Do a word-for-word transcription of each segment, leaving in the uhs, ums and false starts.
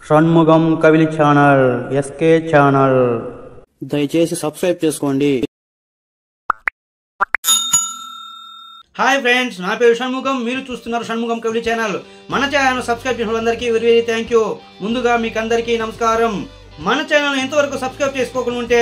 Shanmugam Kavili channel, SK channel. దయచేసి subscribe చేసుకోండి. Hi friends, నా పేరు షణ్ముగం. మీరు చూస్తున్నారు షణ్ముగం కవిలి ఛానల్. మన ఛానల్ సబ్స్క్రైబ్ చేసిన వాళ్ళందరికీ వెరీ వెరీ థ్యాంక్ యూ. ముందుగా మీకు అందరికీ నమస్కారం. మన ఛానల్ ఎంతవరకు సబ్స్క్రైబ్ చేసుకోకుండా ఉంటే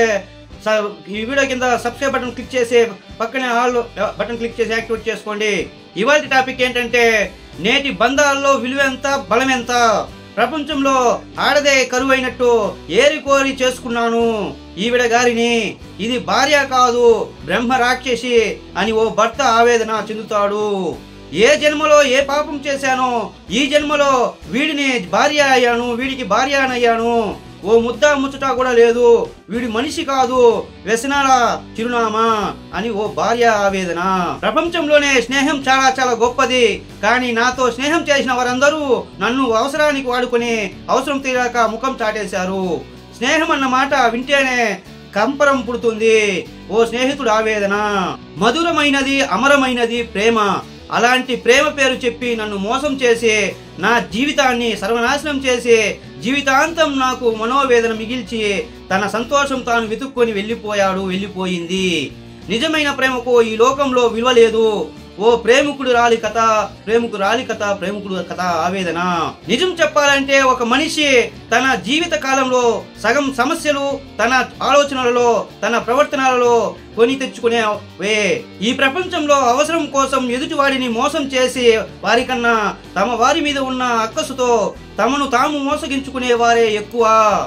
ఈ వీడియో కింద సబ్స్క్రైబ్ బటన్ క్లిక్ చేసి పక్కనే ఆల్ బటన్ క్లిక్ చేసి యాక్టివేట్ చేసుకోండి. ఇవాళ టాపిక్ ఏంటంటే, నేటి బంధాల్లో విలువ ఎంత, బలం ఎంత? ప్రపంచంలో ఆడదే కరువైనట్టు ఏరి కోరి చేసుకున్నాను ఈవిడ గారిని, ఇది భార్య కాదు బ్రహ్మ రాక్షసి అని ఓ భర్త ఆవేదన చెందుతాడు. ఏ జన్మలో ఏ పాపం చేశానో ఈ జన్మలో వీడిని భార్య అయ్యాను, వీడికి భార్య అయ్యాను, ఓ ముద్ద ముచ్చట కూడా లేదు, వీడి మనిషి కాదు, వ్యసనాల చిరునామా అని ఓ భార్య ఆవేదన. ప్రపంచంలోనే స్నేహం చాలా చాలా గొప్పది, కానీ నాతో స్నేహం చేసిన వారందరూ నన్ను అవసరానికి వాడుకొని అవసరం తీరాక ముఖం చాటేశారు. స్నేహం అన్న మాట వింటేనే కంపరం పుడుతుంది. ఓ స్నేహితుడు ఆవేదన. మధురమైనది అమరమైనది ప్రేమ. అలాంటి ప్రేమ పేరు చెప్పి నన్ను మోసం చేసి నా జీవితాన్ని సర్వనాశనం చేసి జీవితాంతం నాకు మనోవేదన మిగిల్చి తన సంతోషం తాను వెతుక్కొని వెళ్ళిపోయాడు, వెళ్ళిపోయింది. నిజమైన ప్రేమకు ఈ లోకంలో విలువ లేదు. ఓ ప్రేమికుడు రాలి కథ, ప్రేమికుడు రాలి కథ, ప్రేమికుడు కథ ఆవేదన. నిజం చెప్పాలంటే ఒక మనిషి తన జీవిత కాలంలో సగం సమస్యలు తన ఆలోచనలలో తన ప్రవర్తనలలో కొని తెచ్చుకునేవే. ఈ ప్రపంచంలో అవసరం కోసం ఎదుటివాడిని మోసం చేసి వారికన్నా తమ వారి మీద ఉన్న అక్కసుతో తమను తాము మోసగించుకునే వారే ఎక్కువ.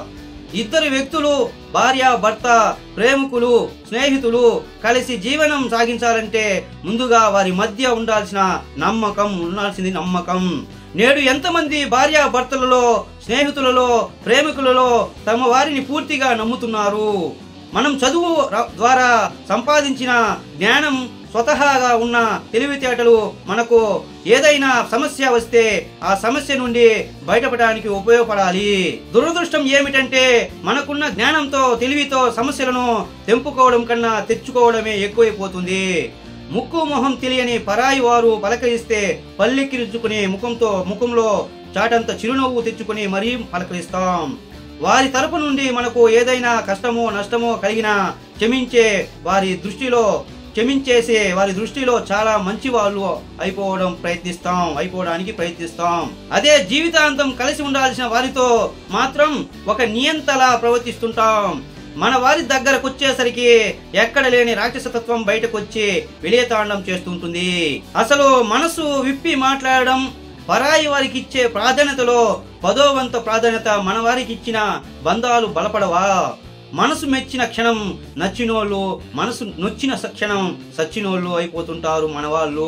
ఇద్దరు వ్యక్తులు, భార్య భర్త, ప్రేమికులు, స్నేహితులు కలిసి జీవనం సాగించాలంటే ముందుగా వారి మధ్య ఉండాల్సిన నమ్మకం ఉండాల్సింది నమ్మకం. నేడు ఎంతమంది భార్య భర్తలలో, స్నేహితులలో, ప్రేమికులలో తమ వారిని పూర్తిగా నమ్ముతున్నారు. మనం చదువు ద్వారా సంపాదించిన జ్ఞానం, స్వతహాగా ఉన్న తెలివితేటలు మనకు ఏదైనా సమస్య వస్తే ఆ సమస్య నుండి బయటపడడానికి ఉపయోగపడాలి. దురదృష్టం ఏమిటంటే, మనకున్న జ్ఞానంతో తెలివితో సమస్యలను తెంపుకోవడం కన్నా తెచ్చుకోవడమే ఎక్కువైపోతుంది. ముక్కు మొహం తెలియని పరాయి వారు పలకరిస్తే పల్లెక్కిరించుకుని ముఖంతో ముఖంలో చాటంత చిరునవ్వు తెచ్చుకుని మరీ పలకరిస్తాం. వారి తరపు నుండి మనకు ఏదైనా కష్టమో నష్టమో కలిగినా క్షమించే వారి దృష్టిలో క్షమించేసి వారి దృష్టిలో చాలా మంచి వాళ్ళు అయిపోవడం ప్రయత్నిస్తాం అయిపోవడానికి ప్రయత్నిస్తాం అదే జీవితాంతం కలిసి ఉండాల్సిన వారితో మాత్రం ఒక నియంతలా ప్రవర్తిస్తుంటాం. మన వారి దగ్గరకు వచ్చేసరికి ఎక్కడ లేని రాక్షసతత్వం బయటకు వచ్చి విలయతాండం చేస్తుంటుంది. అసలు మనసు విప్పి మాట్లాడడం, పరాయి వారికి ఇచ్చే ప్రాధాన్యతలో పదో వంత ప్రాధాన్యత మన వారికి ఇచ్చిన బంధాలు బలపడవా? మనసు మెచ్చిన క్షణం నచ్చినోళ్ళు, మనసు నొచ్చిన క్షణం సచ్చినోళ్ళు అయిపోతుంటారు మన వాళ్ళు.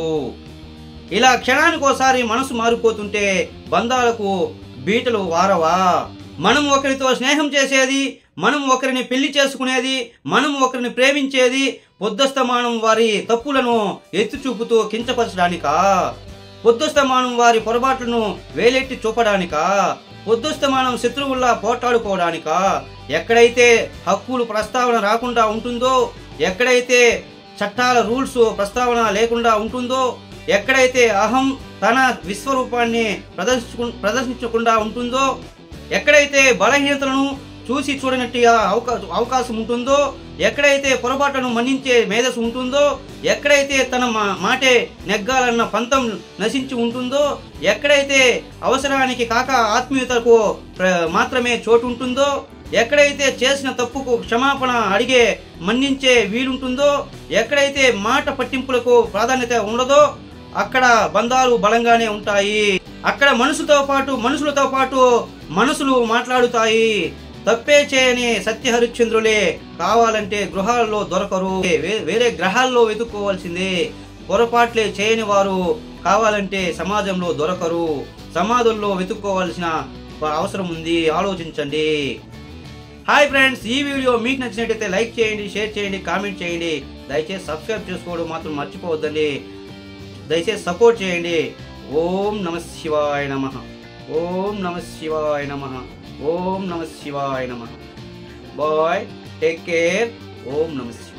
ఇలా క్షణానికోసారి మనసు మారిపోతుంటే బంధాలకు బీటలు వారవా? మనం ఒకరితో స్నేహం చేసేది, మనం ఒకరిని పెళ్లి చేసుకునేది, మనం ఒకరిని ప్రేమించేది పొద్దస్తమానం వారి తప్పులను ఎత్తి చూపుతూ కించపరచడానికా? పొద్దస్తమానం వారి పొరపాట్లను వేలెట్టి చూపడానికా? పొద్దస్తమానం శత్రువుల్లా పోట్లాడుకోవడానికా? ఎక్కడైతే హక్కులు ప్రస్తావన రాకుండా ఉంటుందో, ఎక్కడైతే చట్టాల రూల్స్ ప్రస్తావన లేకుండా ఉంటుందో, ఎక్కడైతే అహం తన విశ్వరూపాన్ని ప్రదర్శించు ప్రదర్శించకుండా ఉంటుందో, ఎక్కడైతే బలహీనతలను చూసి చూడనట్టుగా అవకా అవకాశం ఉంటుందో, ఎక్కడైతే పొరపాటును మన్నించే మేధస్సు ఉంటుందో, ఎక్కడైతే తన మాటే నెగ్గాలన్న పంతం నశించి ఉంటుందో, ఎక్కడైతే అవసరానికి కాక ఆత్మీయతకు మాత్రమే చోటు ఉంటుందో, ఎక్కడైతే చేసిన తప్పుకు క్షమాపణ అడిగే మన్నించే వీలుంటుందో, ఎక్కడైతే మాట పట్టింపులకు ప్రాధాన్యత ఉండదో అక్కడ బంధాలు బలంగానే ఉంటాయి. అక్కడ మనసుతో పాటు మనుషులతో పాటు మనసులు మాట్లాడుతాయి. తప్పే చేయని సత్యహరిశ్చంద్రులే కావాలంటే గృహాల్లో దొరకరు, వేరే గ్రహాల్లో వెతుక్కోవాల్సిందే. పొరపాట్లే చేయని వారు కావాలంటే సమాజంలో దొరకరు, సమాధుల్లో వెతుక్కోవాల్సిన అవసరం ఉంది. ఆలోచించండి. హాయ్ ఫ్రెండ్స్, ఈ వీడియో మీకు నచ్చినట్టయితే లైక్ చేయండి, షేర్ చేయండి, కామెంట్ చేయండి. దయచేసి సబ్స్క్రైబ్ చేసుకోవడం మాత్రం మర్చిపోవద్దండి. దయచేసి సపోర్ట్ చేయండి. ఓం నమ శివాయ నమః. ఓం నమ శివాయ నమః. ఓం నమ శివాయ నమః. Bye, take care. ఓం నమ శివాయ.